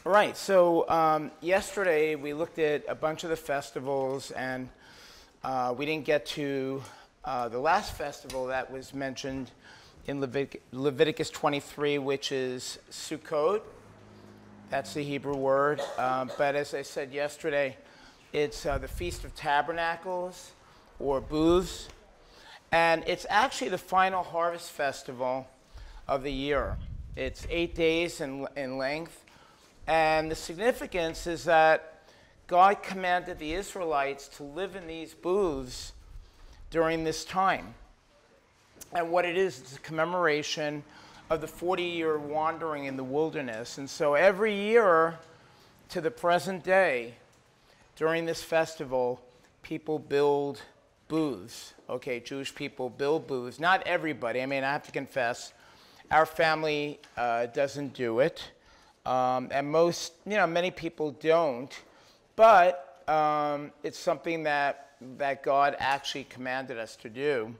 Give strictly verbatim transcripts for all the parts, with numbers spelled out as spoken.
Right. So um, yesterday we looked at a bunch of the festivals, and uh, we didn't get to uh, the last festival that was mentioned in Levit- Leviticus twenty-three, which is Sukkot. That's the Hebrew word. Um, but as I said yesterday, it's uh, the Feast of Tabernacles, or Booths. And it's actually the final harvest festival of the year. It's eight days in, in length. And the significance is that God commanded the Israelites to live in these booths during this time. And what it is, it's a commemoration of the forty-year wandering in the wilderness. And so every year to the present day, during this festival, people build booths. Okay, Jewish people build booths. Not everybody. I mean, I have to confess, our family uh, doesn't do it. Um, and most, you know, many people don't, but um, it's something that, that God actually commanded us to do.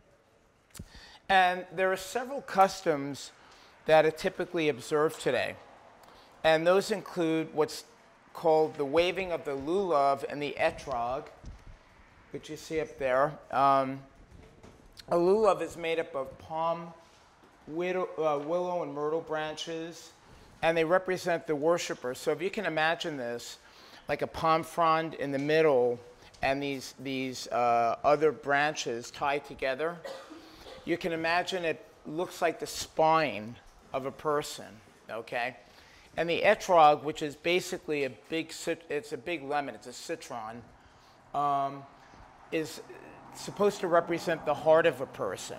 And there are several customs that are typically observed today. And those include what's called the waving of the lulav and the etrog, which you see up there. Um, a lulav is made up of palm, widow, uh, willow, and myrtle branches, and they represent the worshiper. So if you can imagine this, like a palm frond in the middle and these, these uh, other branches tied together, you can imagine it looks like the spine of a person, okay? And the etrog, which is basically a big, it's a big lemon, it's a citron, um, is supposed to represent the heart of a person.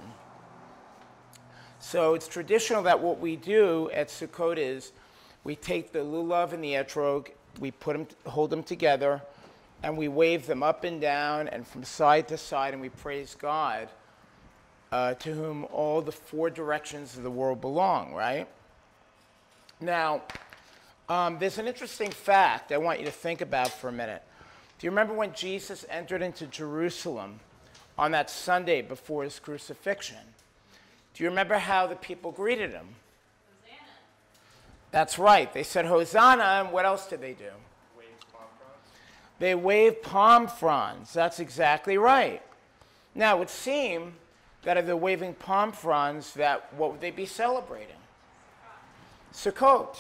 So it's traditional that what we do at Sukkot is we take the lulav and the etrog, we put them, hold them together, and we wave them up and down and from side to side, and we praise God, uh, to whom all the four directions of the world belong, right? Now, um, there's an interesting fact I want you to think about for a minute. Do you remember when Jesus entered into Jerusalem on that Sunday before his crucifixion? Do you remember how the people greeted him? Hosanna. That's right. They said Hosanna, and what else did they do? Waved palm fronds. They waved palm fronds. That's exactly right. Now, it would seem that if they're waving palm fronds, that what would they be celebrating? Sukkot.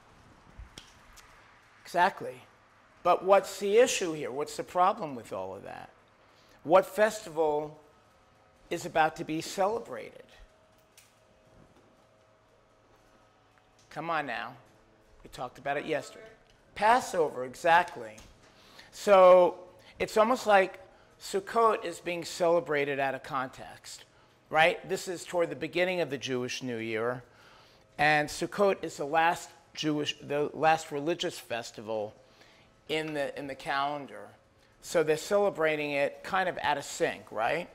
Exactly. But what's the issue here? What's the problem with all of that? What festival is about to be celebrated? Come on now. We talked about it yesterday. Passover, exactly. So it's almost like Sukkot is being celebrated out of context, right? This is toward the beginning of the Jewish New Year, and Sukkot is the last Jewish, the last religious festival in the in the calendar. So they're celebrating it kind of out of sync, right?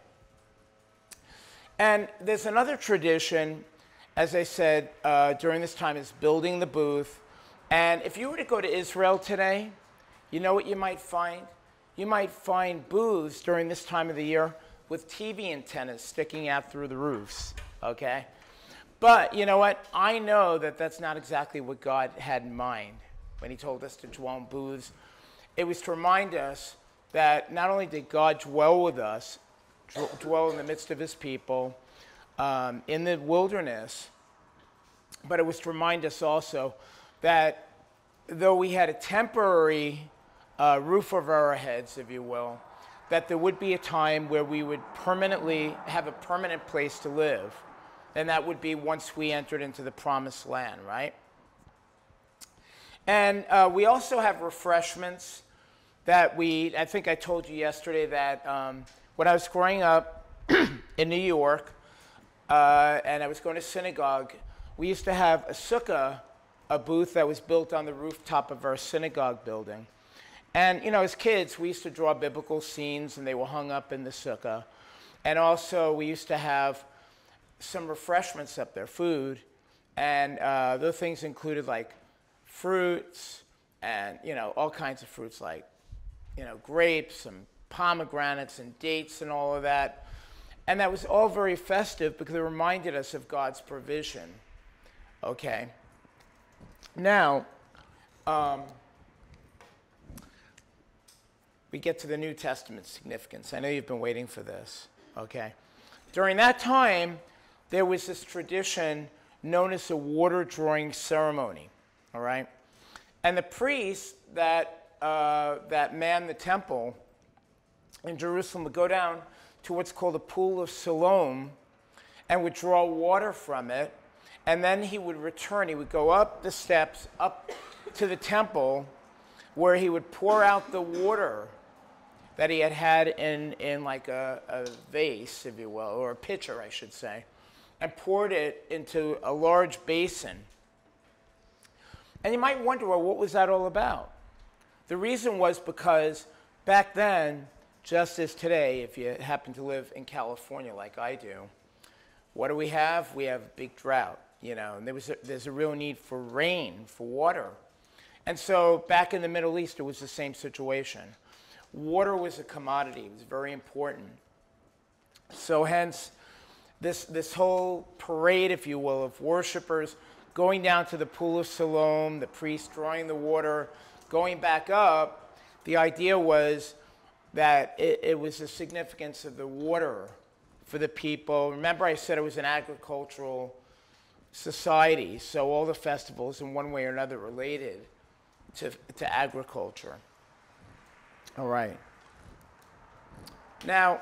And there's another tradition, as I said, uh, during this time, is building the booth. And if you were to go to Israel today, you know what you might find? You might find booths during this time of the year with T V antennas sticking out through the roofs, okay? But you know what? I know that that's not exactly what God had in mind when he told us to dwell in booths. It was to remind us that not only did God dwell with us, dwell in the midst of his people, um, in the wilderness, but it was to remind us also that though we had a temporary uh, roof over our heads, if you will, that there would be a time where we would permanently have a permanent place to live. And that would be once we entered into the promised land, right? And uh, we also have refreshments that we, I think I told you yesterday that um, when I was growing up in New York, uh, and I was going to synagogue, we used to have a sukkah, a booth that was built on the rooftop of our synagogue building. And, you know, as kids, we used to draw biblical scenes, and they were hung up in the sukkah. And also, we used to have some refreshments up there, food, and uh, those things included like fruits and, you know, all kinds of fruits like, you know, grapes and pomegranates and dates and all of that. And that was all very festive because it reminded us of God's provision. Okay. Now, um, we get to the New Testament significance. I know you've been waiting for this, okay? During that time, there was this tradition known as the water drawing ceremony, all right? And the priests that, uh, that manned the temple in Jerusalem would go down to what's called the Pool of Siloam and would draw water from it, and then he would return. He would go up the steps, up to the temple, where he would pour out the water that he had had in, in like a, a vase, if you will, or a pitcher, I should say, and poured it into a large basin. And you might wonder, well, what was that all about? The reason was because back then, just as today, if you happen to live in California like I do, what do we have? We have a big drought, you know, and there was a, there's a real need for rain, for water. And so back in the Middle East, it was the same situation. Water was a commodity. It was very important. So hence, this, this whole parade, if you will, of worshipers going down to the Pool of Siloam, the priest drawing the water, going back up, the idea was that it, it was the significance of the water for the people. Remember I said it was an agricultural society, so all the festivals in one way or another related to, to agriculture. All right. Now,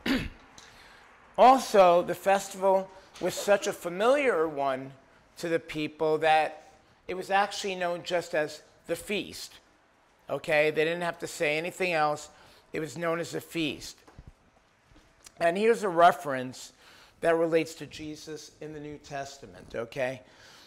also, the festival was such a familiar one to the people that it was actually known just as the feast. Okay? They didn't have to say anything else. It was known as a feast. And here's a reference that relates to Jesus in the New Testament, okay?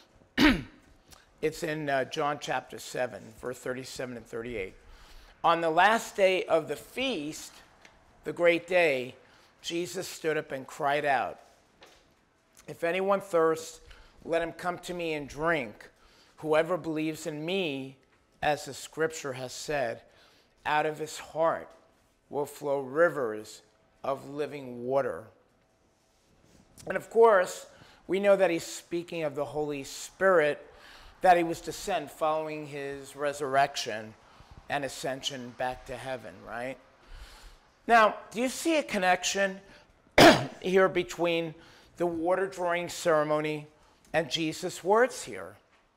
It's in uh, John chapter seven, verse thirty-seven and thirty-eight. On the last day of the feast, the great day, Jesus stood up and cried out, "If anyone thirsts, let him come to me and drink. Whoever believes in me, as the scripture has said, out of his heart will flow rivers of living water." And of course, we know that he's speaking of the Holy Spirit, that he was to send following his resurrection and ascension back to heaven, right? Now, do you see a connection here between the water drawing ceremony and Jesus' words here?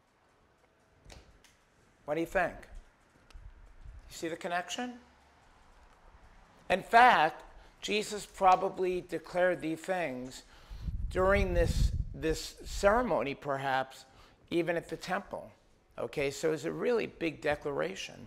What do you think? You see the connection? In fact, Jesus probably declared these things during this, this ceremony, perhaps, even at the temple. Okay, so it's a really big declaration.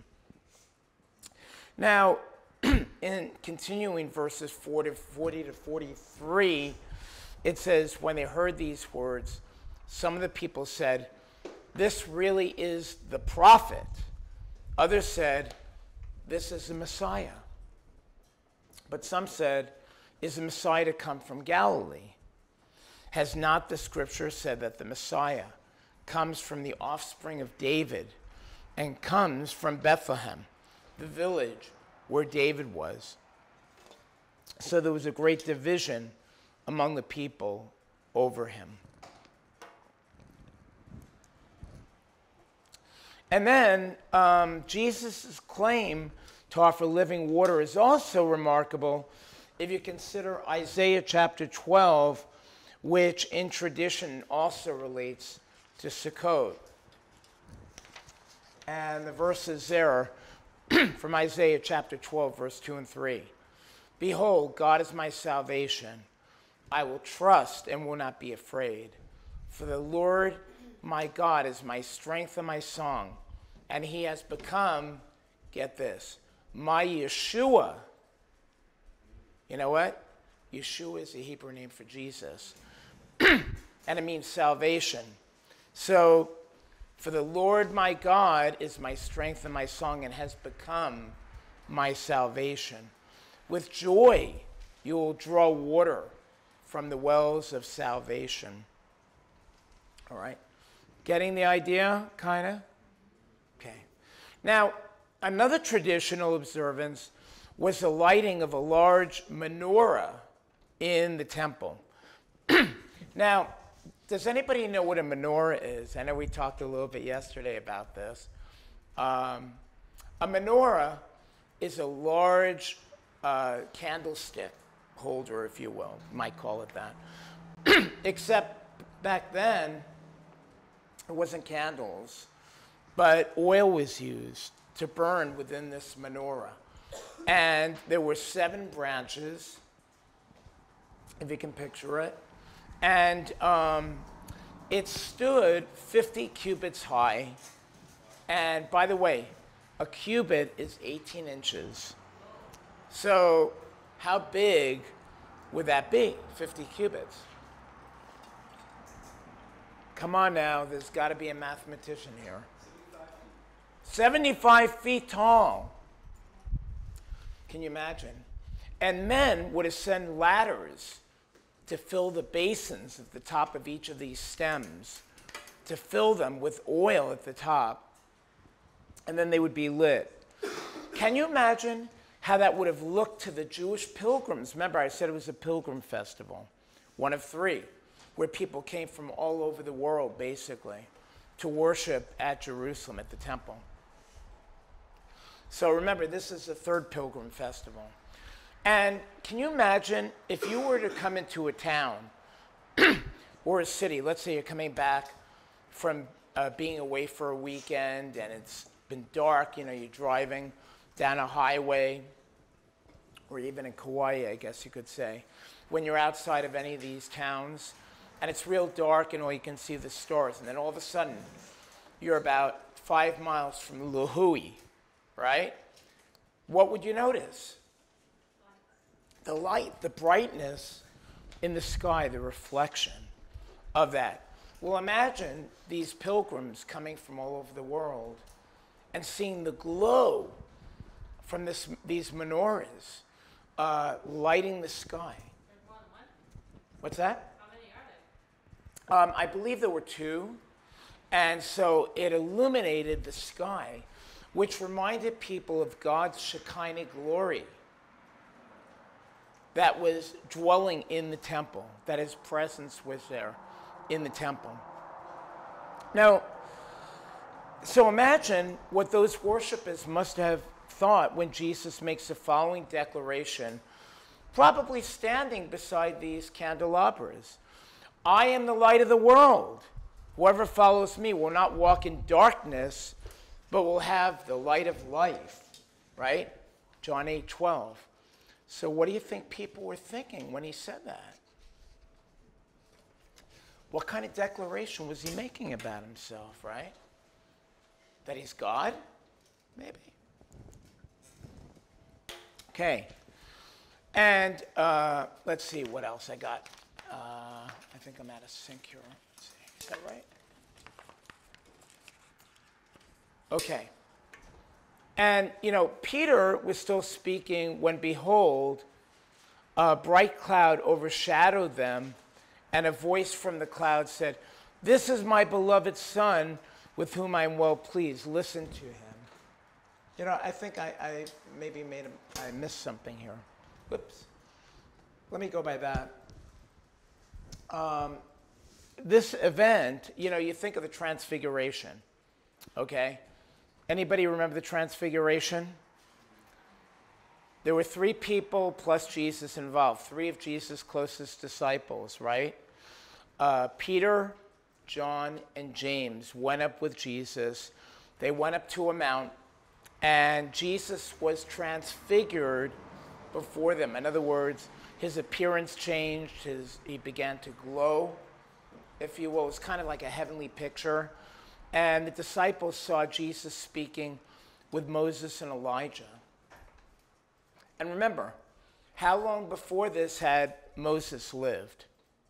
Now, in continuing verses forty to forty-three, it says, when they heard these words, some of the people said, "This really is the prophet." Others said, "This is the Messiah." But some said, "Is the Messiah to come from Galilee? Has not the scripture said that the Messiah comes from the offspring of David and comes from Bethlehem, the village where David was?" So there was a great division among the people over him. And then um, Jesus' claim to offer living water is also remarkable if you consider Isaiah chapter twelve, which in tradition also relates to Sukkot. And the verses there from Isaiah chapter twelve, verse two and three. "Behold, God is my salvation. I will trust and will not be afraid. For the Lord my God is my strength and my song, and he has become," get this, "my Yeshua." You know what? Yeshua is the Hebrew name for Jesus. And it means salvation. So, "For the Lord my God is my strength and my song, and has become my salvation. With joy you will draw water from the wells of salvation." All right. Getting the idea, kind of? Okay. Now, another traditional observance was the lighting of a large menorah in the temple. Now, does anybody know what a menorah is? I know we talked a little bit yesterday about this. Um, a menorah is a large uh, candlestick holder, if you will. You might call it that. Except back then, it wasn't candles, but oil was used to burn within this menorah. And there were seven branches, if you can picture it. And um, it stood fifty cubits high. And by the way, a cubit is eighteen inches. So how big would that be, fifty cubits? Come on now, there's got to be a mathematician here. seventy-five feet tall. Can you imagine? And men would ascend ladders to fill the basins at the top of each of these stems, to fill them with oil at the top, and then they would be lit. Can you imagine how that would have looked to the Jewish pilgrims? Remember, I said it was a pilgrim festival, one of three, where people came from all over the world, basically, to worship at Jerusalem, at the temple. So remember, this is the third pilgrim festival. And can you imagine if you were to come into a town or a city, let's say you're coming back from uh, being away for a weekend and it's been dark, you know, you're driving down a highway, or even in Kauai, I guess you could say, when you're outside of any of these towns, and it's real dark and all you can see the stars, and then all of a sudden, you're about five miles from Lihue, right? What would you notice? The light, the brightness in the sky, the reflection of that. Well, imagine these pilgrims coming from all over the world and seeing the glow from this, these menorahs uh, lighting the sky. What's that? How many are there? Um, I believe there were two. And so it illuminated the sky, which reminded people of God's Shekinah glory that was dwelling in the temple, that his presence was there in the temple. Now, so imagine what those worshipers must have thought when Jesus makes the following declaration, probably standing beside these candelabras. I am the light of the world. Whoever follows me will not walk in darkness, but will have the light of life, right? John eight twelve. So what do you think people were thinking when he said that? What kind of declaration was he making about himself, right? That he's God? Maybe. Okay. And uh, let's see what else I got. Uh, I think I'm out of sync here. Let's see. Is that right? Okay. And, you know, Peter was still speaking when, behold, a bright cloud overshadowed them, and a voice from the cloud said, "This is my beloved Son, with whom I am well pleased. Listen to him." You know, I think I, I maybe made a, I missed something here. Whoops. Let me go by that. Um, this event, you know, you think of the Transfiguration, okay? Anybody remember the Transfiguration? There were three people plus Jesus involved, three of Jesus' closest disciples, right? Uh, Peter, John, and James went up with Jesus. They went up to a mount, and Jesus was transfigured before them. In other words, his appearance changed, his, he began to glow, if you will. It was kind of like a heavenly picture. And the disciples saw Jesus speaking with Moses and Elijah. And remember, how long before this had Moses lived?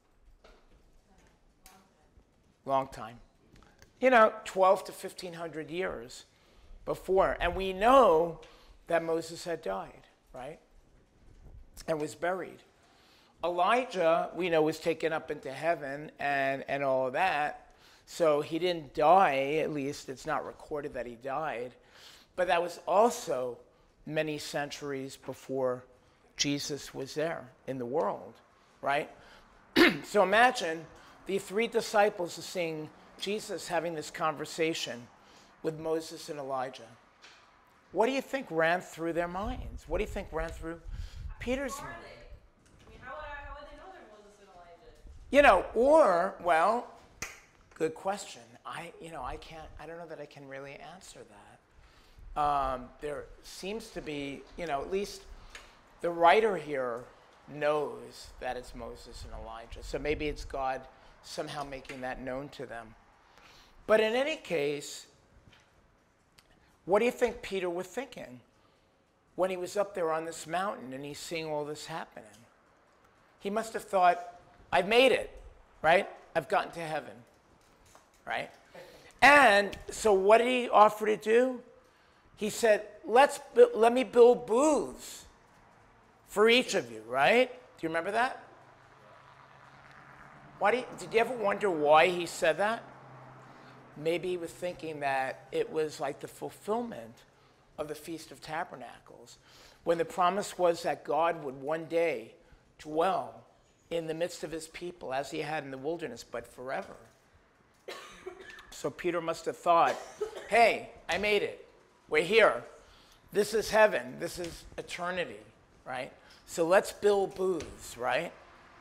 Long time. You know, twelve to fifteen hundred years before. And we know that Moses had died, right? And was buried. Elijah, we know, was taken up into heaven and, and all of that. So he didn't die, at least it's not recorded that he died. But that was also many centuries before Jesus was there in the world, right? So imagine the three disciples are seeing Jesus having this conversation with Moses and Elijah? What do you think ran through their minds? What do you think ran through Peter's mind? I mean, how would, I, how would they know they're Moses and Elijah? You know, or, well, good question. I, you know, I can't, I don't know that I can really answer that. Um, there seems to be, you know, at least the writer here knows that it's Moses and Elijah. So maybe it's God somehow making that known to them. But in any case, what do you think Peter was thinking when he was up there on this mountain and he's seeing all this happening? He must have thought, I've made it, right? I've gotten to heaven, right? And so what did he offer to do? He said, Let's bu- let me build booths for each of you, right? Do you remember that? Why do you, did you ever wonder why he said that? Maybe he was thinking that it was like the fulfillment of the Feast of Tabernacles, when the promise was that God would one day dwell in the midst of his people as he had in the wilderness, but forever. So Peter must have thought, hey, I made it. We're here. This is heaven. This is eternity, right? So let's build booths, right?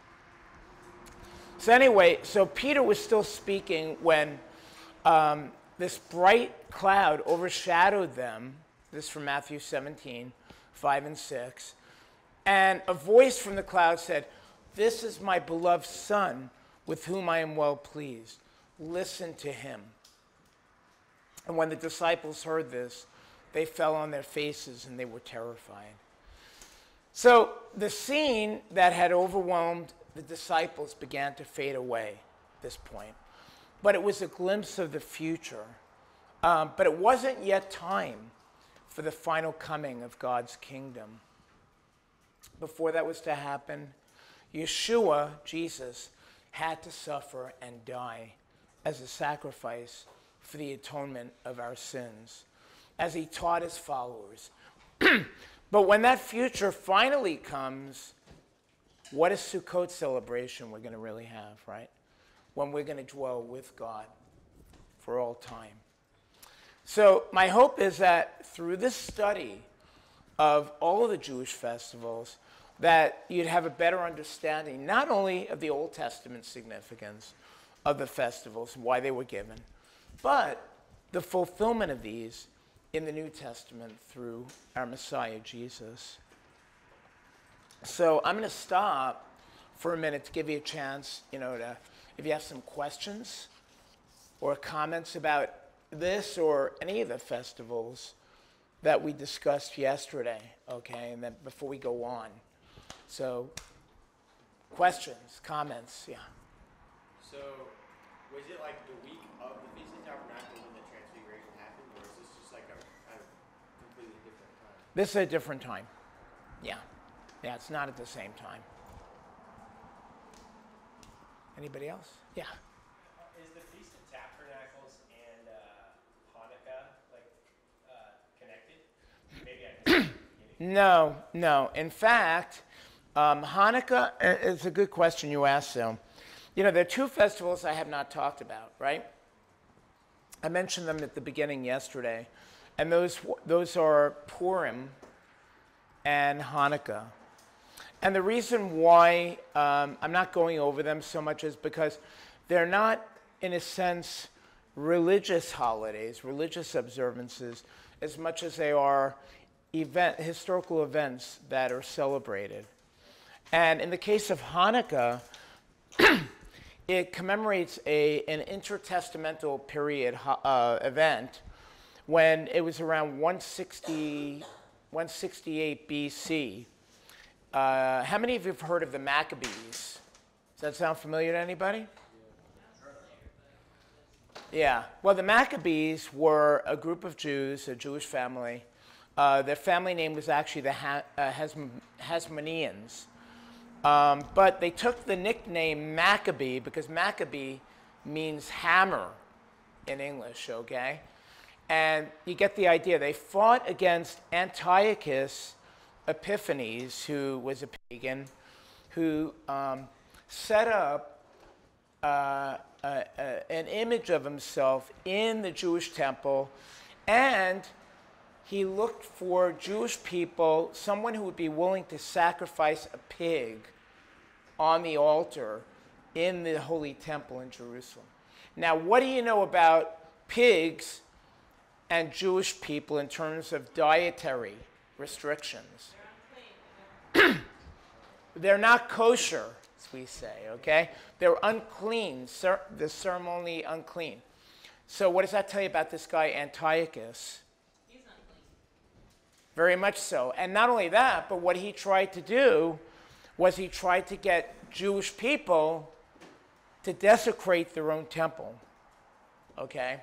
So anyway, so Peter was still speaking when um, this bright cloud overshadowed them. This is from Matthew seventeen, five and six. And a voice from the cloud said, "This is my beloved Son, with whom I am well pleased. Listen to him." And when the disciples heard this, they fell on their faces and they were terrified. So the scene that had overwhelmed the disciples began to fade away at this point. But it was a glimpse of the future. Um, but it wasn't yet time for the final coming of God's kingdom. Before that was to happen, Yeshua, Jesus, had to suffer and die as a sacrifice for the atonement of our sins, as he taught his followers. But when that future finally comes, what a Sukkot celebration we're going to really have, right? When we're going to dwell with God for all time. So my hope is that through this study of all of the Jewish festivals, that you'd have a better understanding not only of the Old Testament significance of the festivals, why they were given, but the fulfillment of these in the New Testament through our Messiah, Jesus. So I'm going to stop for a minute to give you a chance, you know, to, if you have some questions or comments about this or any of the festivals that we discussed yesterday, okay, and then before we go on. So, questions, comments, yeah. So, was it like the week of the Feast of Tabernacles when the Transfiguration happened, or is this just like a kind of completely different time? This is a different time. Yeah. Yeah, it's not at the same time. Anybody else? Yeah. Is the Feast of Tabernacles and uh, Hanukkah like uh, connected? Maybe I missed it. No, no. In fact, um, Hanukkah is a good question you asked, Sil. You know, there are two festivals I have not talked about, right? I mentioned them at the beginning yesterday, and those those are Purim and Hanukkah. And the reason why um, I'm not going over them so much is because they're not, in a sense, religious holidays, religious observances, as much as they are event, historical events that are celebrated. And in the case of Hanukkah, it commemorates a, an intertestamental period uh, event when it was around one sixty, one sixty-eight B C. Uh, how many of you have heard of the Maccabees? Does that sound familiar to anybody? Yeah. Well, the Maccabees were a group of Jews, a Jewish family. Uh, their family name was actually the ha- uh, Hasm- Hasmoneans. Um, but they took the nickname Maccabee because Maccabee means hammer in English, okay? And you get the idea. They fought against Antiochus Epiphanes, who was a pagan, who um, set up uh, uh, uh, an image of himself in the Jewish temple, and he looked for Jewish people, someone who would be willing to sacrifice a pig on the altar in the Holy Temple in Jerusalem. Now, what do you know about pigs and Jewish people in terms of dietary restrictions? They're not kosher, as we say, okay? They're unclean, cer- the ceremonially unclean. So what does that tell you about this guy Antiochus? He's unclean. Very much so. And not only that, but what he tried to do was he tried to get Jewish people to desecrate their own temple, okay?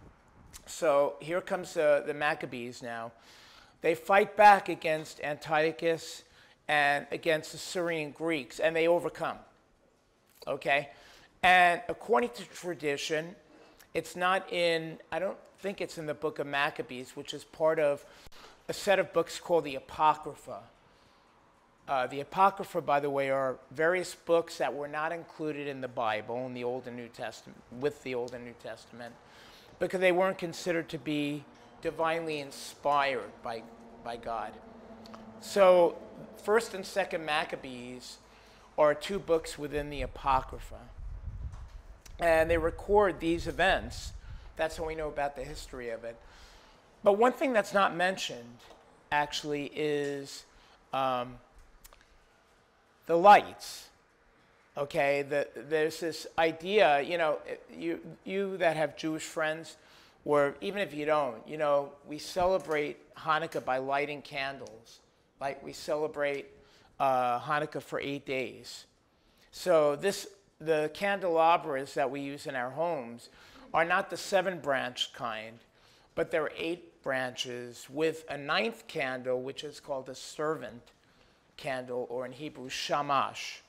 So here comes uh, the Maccabees now. They fight back against Antiochus and against the Syrian Greeks, and they overcome, okay? And according to tradition, it's not in, I don't think it's in the book of Maccabees, which is part of a set of books called the Apocrypha. Uh, the Apocrypha, by the way, are various books that were not included in the Bible, in the Old and New Testament, with the Old and New Testament, because they weren't considered to be divinely inspired by, by God. So, First and Second Maccabees are two books within the Apocrypha. And they record these events. That's how we know about the history of it. But one thing that's not mentioned, actually, is um, the lights. Okay, the, there's this idea, you know, you, you that have Jewish friends, or even if you don't, you know, we celebrate Hanukkah by lighting candles. Like we celebrate uh, Hanukkah for eight days. So this, the candelabras that we use in our homes are not the seven-branch kind, but they're eight branches with a ninth candle, which is called a servant candle, or in Hebrew, shamash.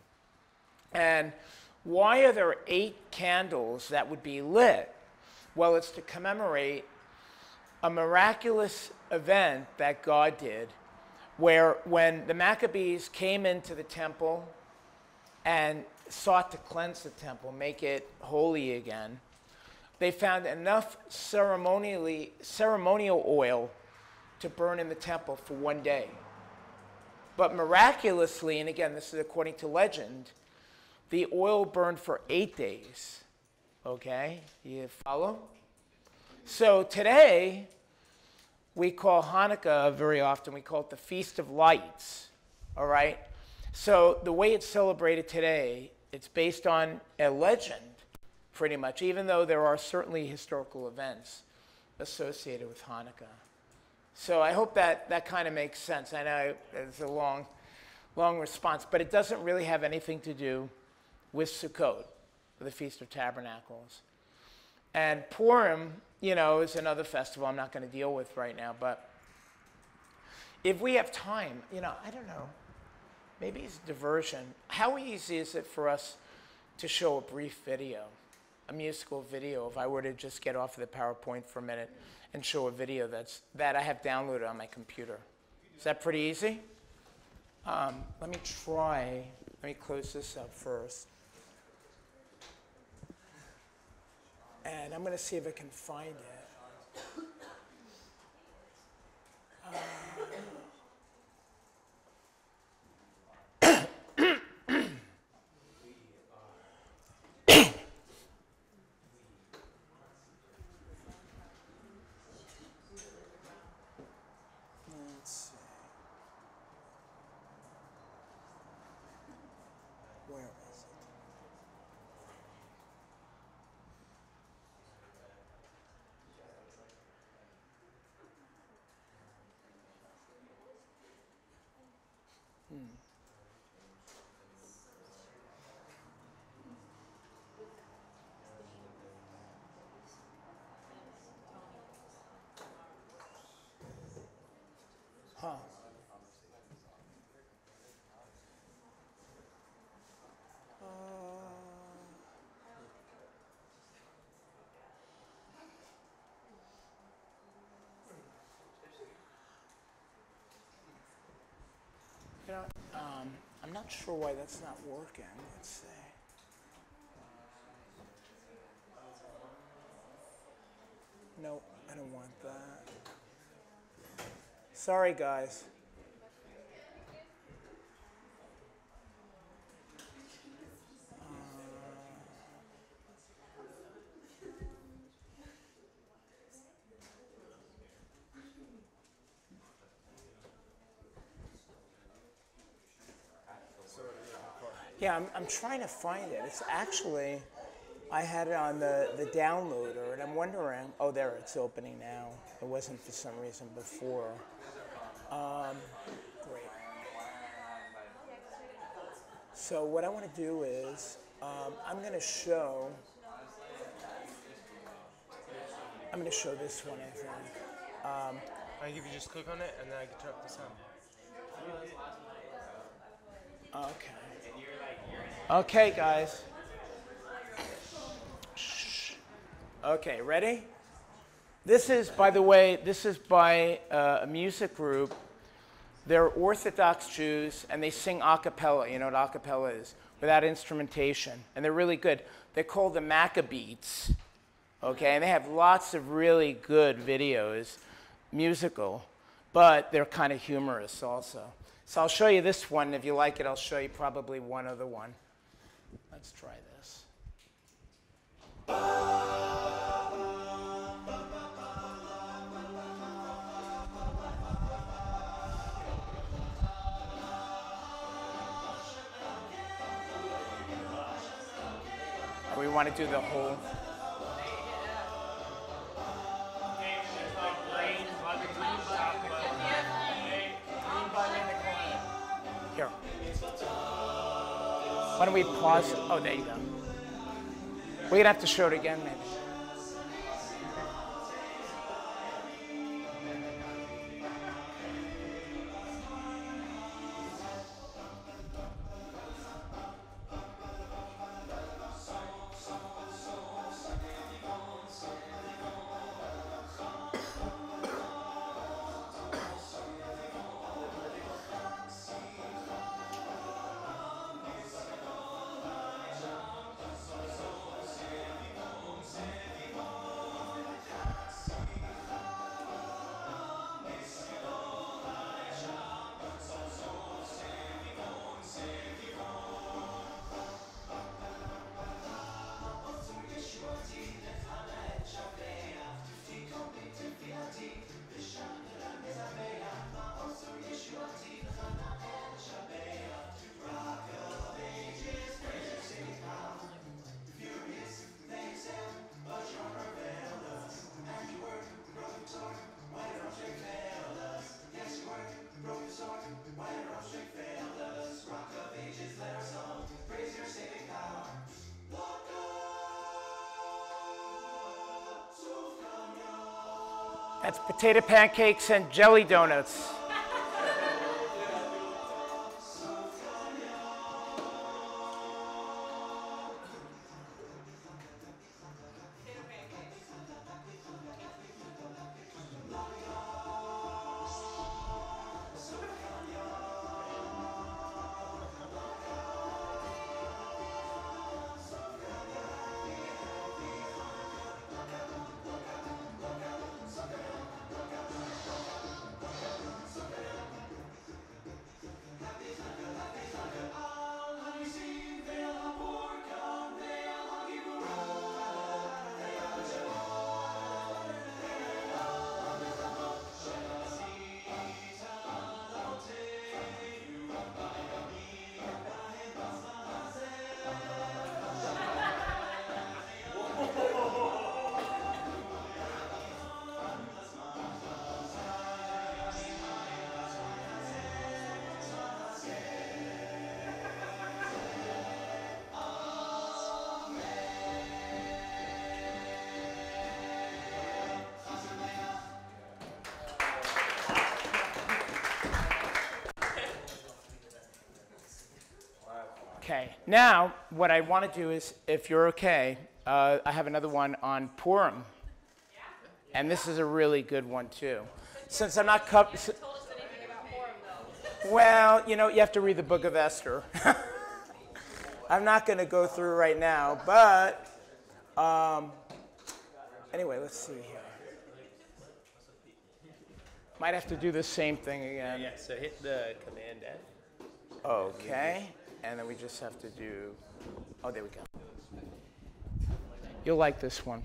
And why are there eight candles that would be lit? Well, it's to commemorate a miraculous event that God did, where when the Maccabees came into the temple and sought to cleanse the temple, make it holy again, they found enough ceremonially, ceremonial oil to burn in the temple for one day. But miraculously, and again, this is according to legend, the oil burned for eight days. Okay? You follow? So today, we call Hanukkah very often, we call it the Feast of Lights. All right? So the way it's celebrated today, it's based on a legend, pretty much, even though there are certainly historical events associated with Hanukkah. So I hope that that kind of makes sense. I know it's a long, long response, but it doesn't really have anything to do with Sukkot, the Feast of Tabernacles. And Purim, you know, is another festival I'm not going to deal with right now, but if we have time, you know, I don't know, maybe it's diversion. How easy is it for us to show a brief video, a musical video, if I were to just get off of the PowerPoint for a minute and show a video that's, that I have downloaded on my computer? Is that pretty easy? Um, let me try, let me close this up first. And I'm going to see if I can find it. Uh, Let's see. Where is it? Hmm. Huh. Uh, you know, um, I'm not sure why that's not working. Let's see. Sorry, guys. Yeah, I'm, I'm trying to find it. It's actually, I had it on the, the downloader, and I'm wondering, oh, there, it's opening now. It wasn't for some reason before. Um, great. So what I want to do is, um, I'm going to show, I'm going to show this one, I think. Um, I think if you just click on it, and then I can turn up the sound. okay. Okay, guys. Shh. Okay, ready? This is, by the way, this is by uh, a music group. They're Orthodox Jews, and they sing a cappella. You know what a cappella is? Without instrumentation. And they're really good. They're called the Maccabees. Okay, and they have lots of really good videos, musical, but they're kind of humorous also. So I'll show you this one. If you like it, I'll show you probably one other one. Let's try this. We want to do the whole. Here. Why don't we pause? Oh, there you go. We're going to have to show it again, maybe. That's potato pancakes and jelly donuts. Okay, now what I want to do is, if you're okay, uh, I have another one on Purim. And this is a really good one too. Since I'm not cov- You haven't told us anything about Purim, though. Well, you know, you have to read the book of Esther. I'm not going to go through right now, but um, anyway, let's see here. Might have to do the same thing again. Yeah, so hit the Command F. Okay, and then we just have to do, oh, there we go. You'll like this one.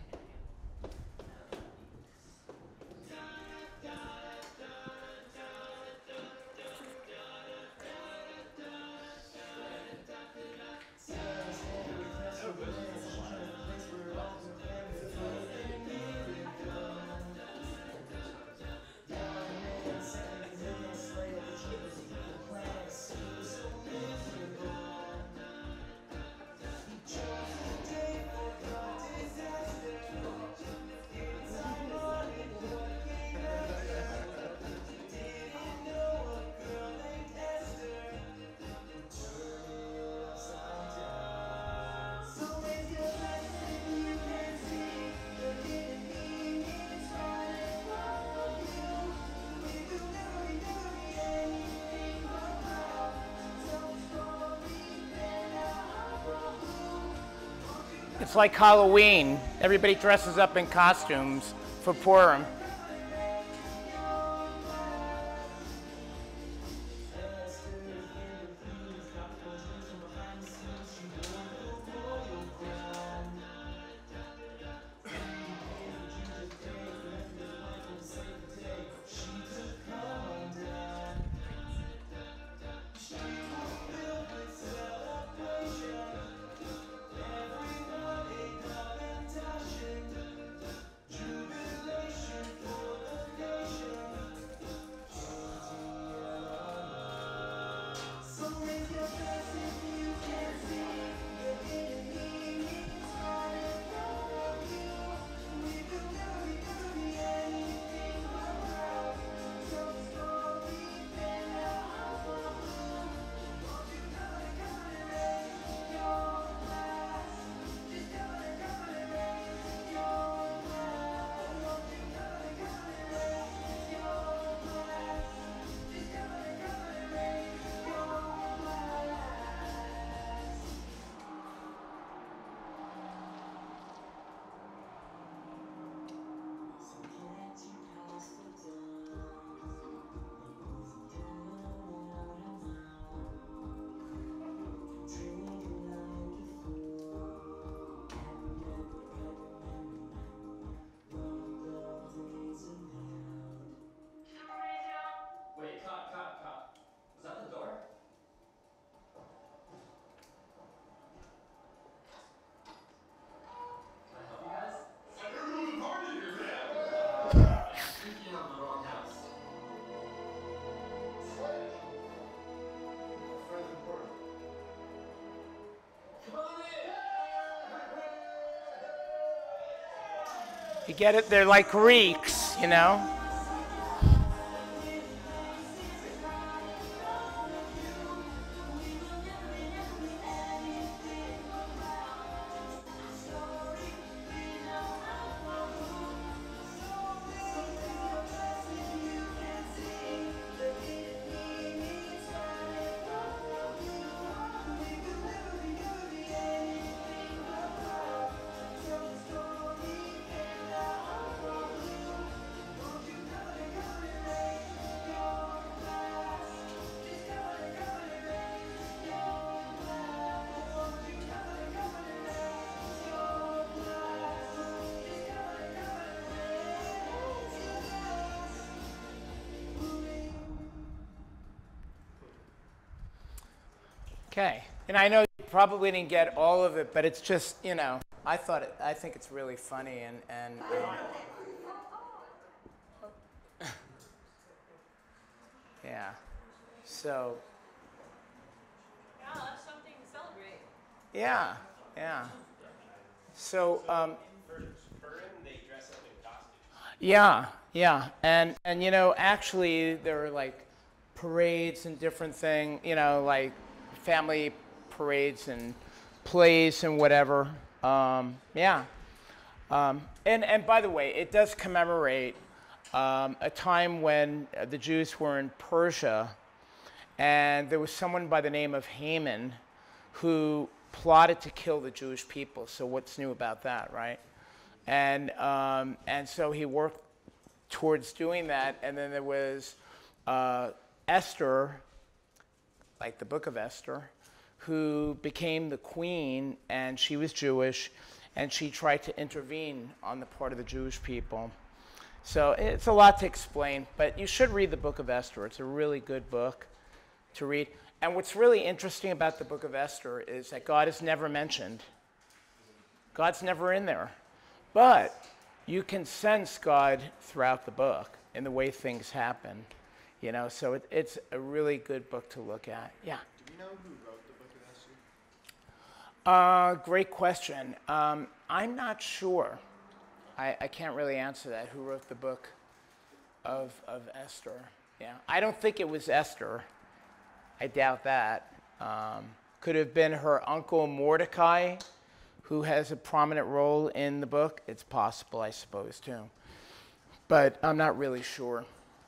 It's like Halloween. Everybody dresses up in costumes for Purim. Wait, cut, cut, cut. Was that the door? Can I help you guys? I never knew the party here, man. Uh, I think you have the wrong house. Come on in! You get it? They're like Greeks, you know? Okay, and I know you probably didn't get all of it, but it's just, you know, I thought it, I think it's really funny and, and um, yeah, so, Yeah, that's something to celebrate. yeah, yeah. So, um, For Purim, they dress up in costumes. yeah, yeah, and, and, you know, actually there are like parades and different things, you know, like family parades and plays and whatever. Um, yeah. Um, and, and by the way, it does commemorate um, a time when uh, the Jews were in Persia, and there was someone by the name of Haman who plotted to kill the Jewish people. So what's new about that, right? And, um, and so he worked towards doing that. And then there was uh, Esther, like the book of Esther, who became the queen, and she was Jewish, and she tried to intervene on the part of the Jewish people. So it's a lot to explain, but you should read the book of Esther. It's a really good book to read. And what's really interesting about the book of Esther is that God is never mentioned. God's never in there. But you can sense God throughout the book in the way things happen. You know, so it, it's a really good book to look at. Yeah? Do we know who wrote the book of Esther? Uh, great question. Um, I'm not sure. I, I can't really answer that. Who wrote the book of, of Esther? Yeah, I don't think it was Esther. I doubt that. Um, could have been her uncle Mordecai, who has a prominent role in the book. It's possible, I suppose, too. But I'm not really sure.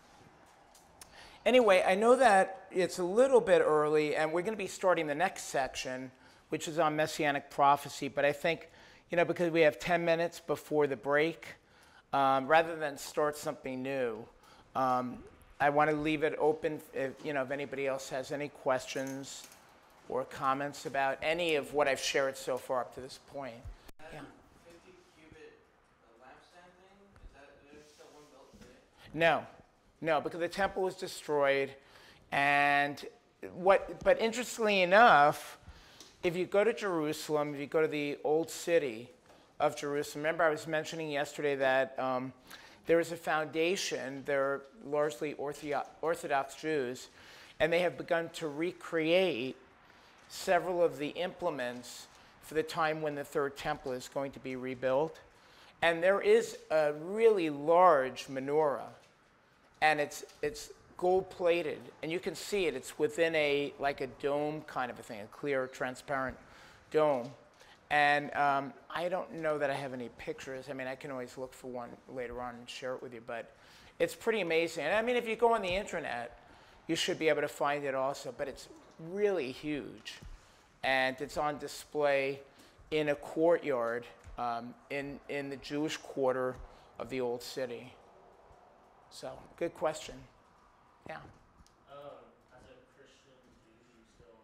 Anyway, I know that it's a little bit early, and we're going to be starting the next section, which is on Messianic prophecy. But I think, you know, because we have ten minutes before the break, um, rather than start something new, um, I want to leave it open if, you know, if anybody else has any questions or comments about any of what I've shared so far up to this point. Yeah. fifty cubit lampstand thing? Is that there's still one built today? No, no, because the temple was destroyed, and what? But interestingly enough, if you go to Jerusalem, if you go to the old city of Jerusalem, remember I was mentioning yesterday that um, there is a foundation. They're largely Ortho- Orthodox Jews, and they have begun to recreate several of the implements for the time when the third temple is going to be rebuilt. And there is a really large menorah, and it's it's gold-plated, and you can see it. It's within a like a dome kind of a thing, a clear, transparent dome. And um, I don't know that I have any pictures. I mean, I can always look for one later on and share it with you, but it's pretty amazing. And I mean, if you go on the internet, you should be able to find it also, but it's really huge. And it's on display in a courtyard um, in, in the Jewish quarter of the old city. So, good question. Yeah. Um, as a Christian, do you still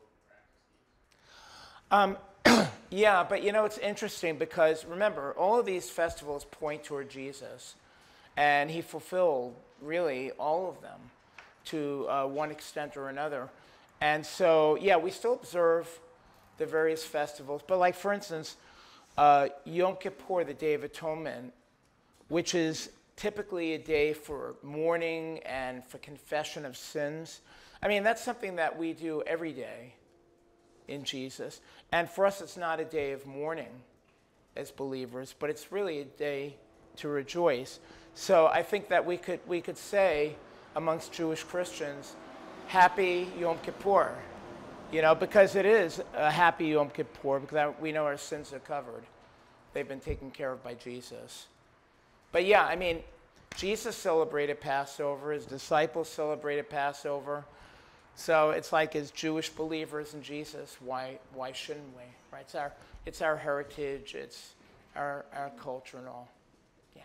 practice these? Um, yeah, but you know, it's interesting because remember, all of these festivals point toward Jesus, and he fulfilled really all of them to uh, one extent or another. And so, yeah, we still observe the various festivals, but like for instance, uh, Yom Kippur, the Day of Atonement, which is typically a day for mourning and for confession of sins. I mean, that's something that we do every day in Jesus. And for us, it's not a day of mourning as believers, but it's really a day to rejoice. So I think that we could we could say amongst Jewish Christians, Happy Yom Kippur, you know, because it is a happy Yom Kippur, because we know our sins are covered. They've been taken care of by Jesus. But yeah, I mean, Jesus celebrated Passover. His disciples celebrated Passover. So it's like as Jewish believers in Jesus, why why shouldn't we? Right? It's our it's our heritage. It's our our culture and all. Yeah.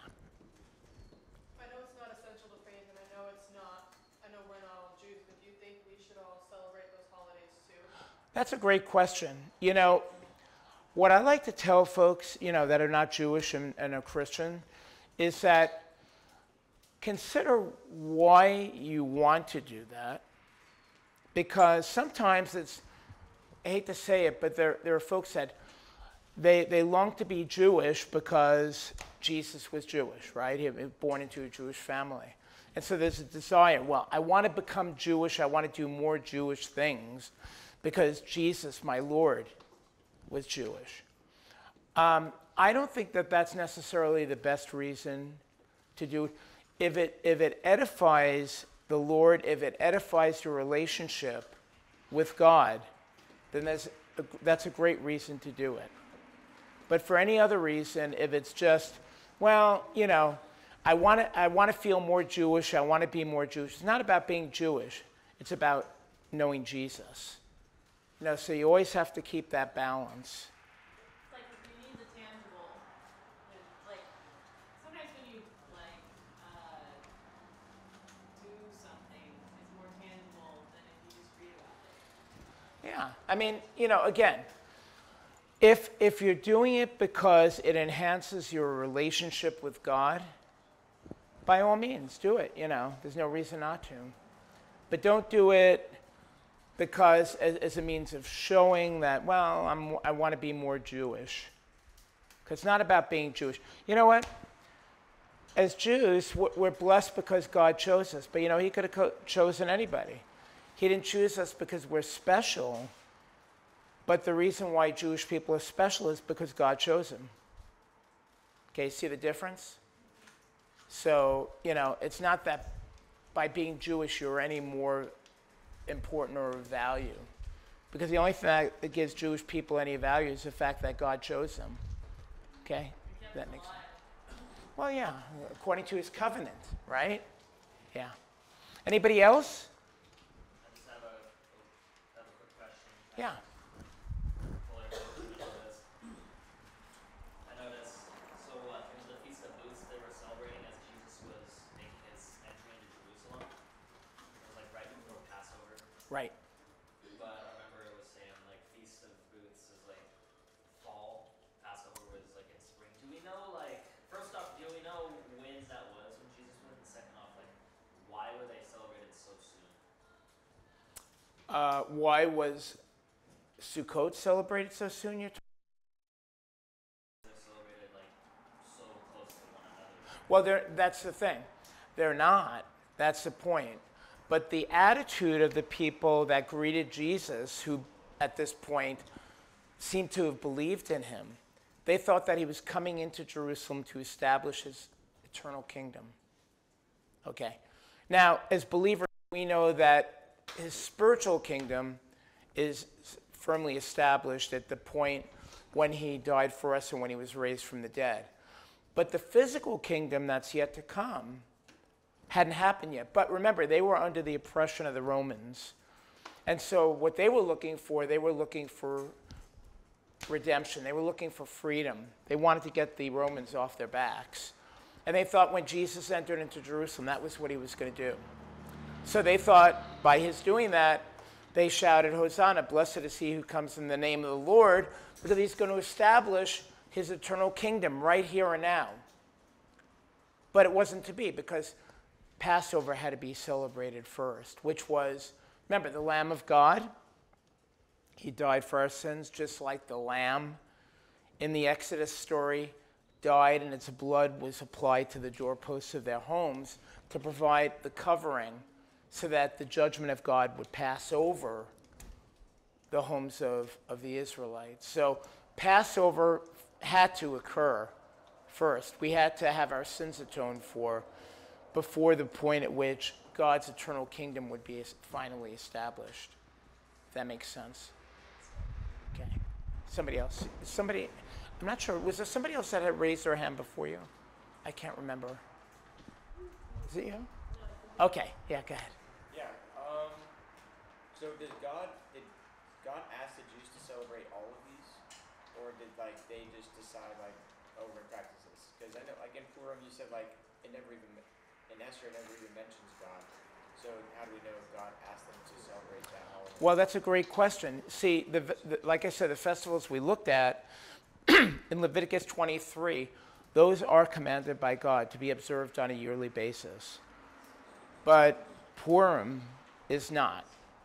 I know it's not essential to faith, and I know it's not, I know we're not all Jews, but do you think we should all celebrate those holidays too? That's a great question. You know, what I like to tell folks, you know, that are not Jewish and, and are Christian, is that consider why you want to do that. Because sometimes it's, I hate to say it, but there, there are folks that they, they long to be Jewish because Jesus was Jewish, right? He was born into a Jewish family. And so there's a desire, well, I want to become Jewish, I want to do more Jewish things because Jesus, my Lord, was Jewish. Um, I don't think that that's necessarily the best reason to do it. If it, if it edifies the Lord, if it edifies your relationship with God, then that's a, that's a great reason to do it. But for any other reason, if it's just, well, you know, I want to I want to feel more Jewish, I want to be more Jewish. It's not about being Jewish. It's about knowing Jesus. You know, so you always have to keep that balance. It's like you need the tangible. It's like sometimes when you like uh, Yeah. I mean, you know, again, if if you're doing it because it enhances your relationship with God, by all means, do it. You know, there's no reason not to. But don't do it because as, as a means of showing that, well, I'm, I want to be more Jewish. Because it's not about being Jewish. You know what? As Jews, we're blessed because God chose us. But, you know, he could have co- chosen anybody. He didn't choose us because we're special. But the reason why Jewish people are special is because God chose them. Okay, see the difference? So, you know, it's not that by being Jewish you're any more important or of value. Because the only thing that gives Jewish people any value is the fact that God chose them. Okay? That makes sense. Well, yeah, according to his covenant, right? Yeah. Anybody else? I just have a, have a quick question. Yeah. Fuller, you know this. I noticed, so uh, in the Feast of Booths, they were celebrating as Jesus was making his entry into Jerusalem. It was like right before Passover. Right. But I remember it was saying like Feast of Booths is like fall, Passover was like in spring. Do we know like, first off, do we know when that was when Jesus went? And second off, like, why were they celebrated so soon? Uh, why was Sukkot celebrated so soon? You're t- They're celebrated like so close to one another. well, they're, that's the thing. They're not. That's the point. But the attitude of the people that greeted Jesus, who at this point seemed to have believed in him, they thought that he was coming into Jerusalem to establish his eternal kingdom. Okay. Now, as believers, we know that his spiritual kingdom is firmly established at the point when he died for us and when he was raised from the dead. But the physical kingdom that's yet to come hadn't happened yet. But remember, they were under the oppression of the Romans. And so what they were looking for, they were looking for redemption. They were looking for freedom. They wanted to get the Romans off their backs. And they thought when Jesus entered into Jerusalem, that was what he was going to do. So they thought by his doing that, they shouted, Hosanna, blessed is he who comes in the name of the Lord, because he's going to establish his eternal kingdom right here and now. But it wasn't to be, because Passover had to be celebrated first, which was, remember, the Lamb of God. He died for our sins, just like the lamb in the Exodus story died, and its blood was applied to the doorposts of their homes to provide the covering so that the judgment of God would pass over the homes of, of the Israelites. So Passover had to occur first. We had to have our sins atoned for before the point at which God's eternal kingdom would be finally established. If that makes sense. Okay. Somebody else. Somebody, I'm not sure. Was there somebody else that had raised their hand before you? I can't remember. Is it you? Okay. Yeah, go ahead. Yeah. Um. So did God did God ask the Jews to celebrate all of these, or did like they just decide like, oh, we're gonna practice this? Because I know like in Purim you said like it never even in Esther it never even mentions God. So how do we know if God asked them to celebrate that holiday? Well, that's a great question. See, the, the, like I said, the festivals we looked at in Leviticus twenty-three, those are commanded by God to be observed on a yearly basis. But Purim is not.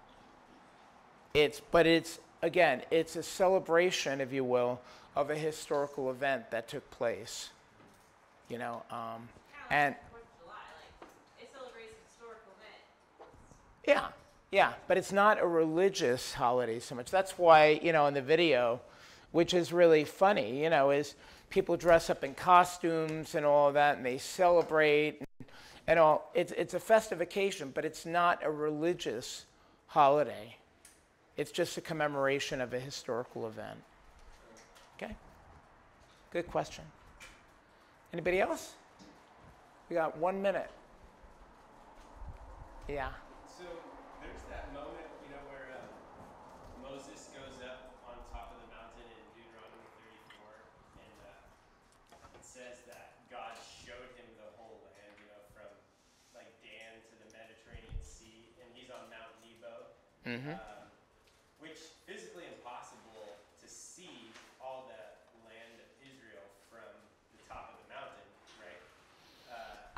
It's, but it's, again, it's a celebration, if you will, of a historical event that took place. You know, um, and Fourth of July, like, it celebrates a historical event. yeah, yeah, but it's not a religious holiday so much. That's why, you know, in the video, which is really funny, you know, is people dress up in costumes and all that, and they celebrate and, and all. It's, it's a festive occasion, but it's not a religious holiday. It's just a commemoration of a historical event. Okay? Good question. Anybody else? We got one minute. Yeah. So there's that moment, you know, where uh, Moses goes up on top of the mountain in Deuteronomy thirty-four, and uh, it says that God showed him the whole land, you know, from like Dan to the Mediterranean Sea, and he's on Mount Nebo, Mm-hmm. um, which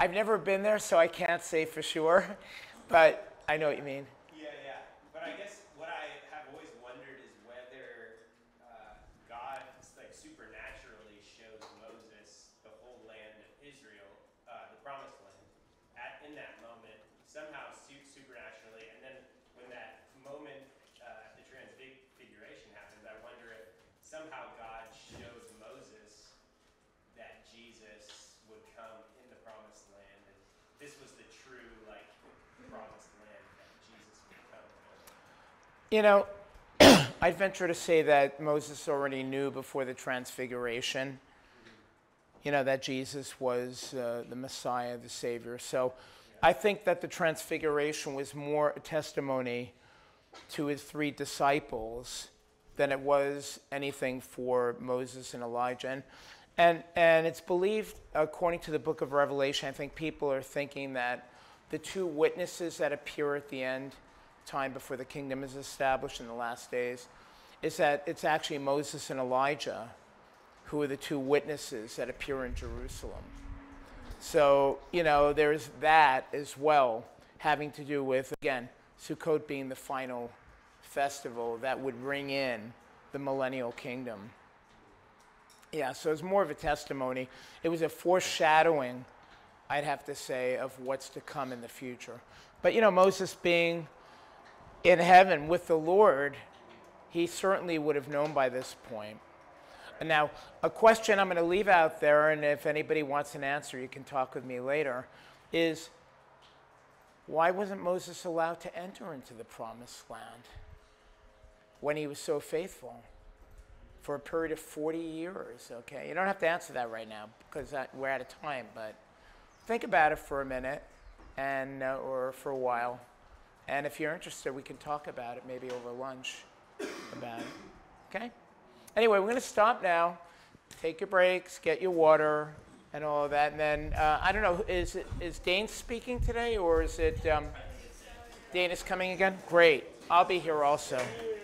I've never been there, so I can't say for sure, but I know what you mean. Yeah, yeah. But I guess what I have always wondered is whether uh, God like supernaturally shows Moses the whole land of Israel, uh, the promised land, at in that moment somehow su- supernaturally, and then when that moment, uh, the transfiguration happens, I wonder if somehow God shows Moses that Jesus would come in the promised land, and this was the true like promised land that Jesus would come. You know, I'd venture to say that Moses already knew before the transfiguration, you know, that Jesus was uh, the Messiah, the Savior. So I think that the transfiguration was more a testimony to his three disciples than it was anything for Moses and Elijah. And, and, and it's believed, according to the book of Revelation, I think people are thinking that the two witnesses that appear at the end, time before the kingdom is established in the last days, is that it's actually Moses and Elijah who are the two witnesses that appear in Jerusalem. So, you know, there's that as well, having to do with, again, Sukkot being the final festival that would ring in the millennial kingdom. Yeah, so it's more of a testimony. It was a foreshadowing, I'd have to say, of what's to come in the future. But, you know, Moses being in heaven with the Lord, he certainly would have known by this point. And now, a question I'm going to leave out there, and if anybody wants an answer, you can talk with me later, is why wasn't Moses allowed to enter into the promised land when he was so faithful for a period of forty years? Okay, you don't have to answer that right now because that, we're out of time, but think about it for a minute and uh, or for a while. And if you're interested, we can talk about it maybe over lunch about it. Okay? Anyway, we're going to stop now. Take your breaks, get your water, and all of that. And then, uh, I don't know, is it, is Dane speaking today, or is it um, Dane is coming again? Great. I'll be here also.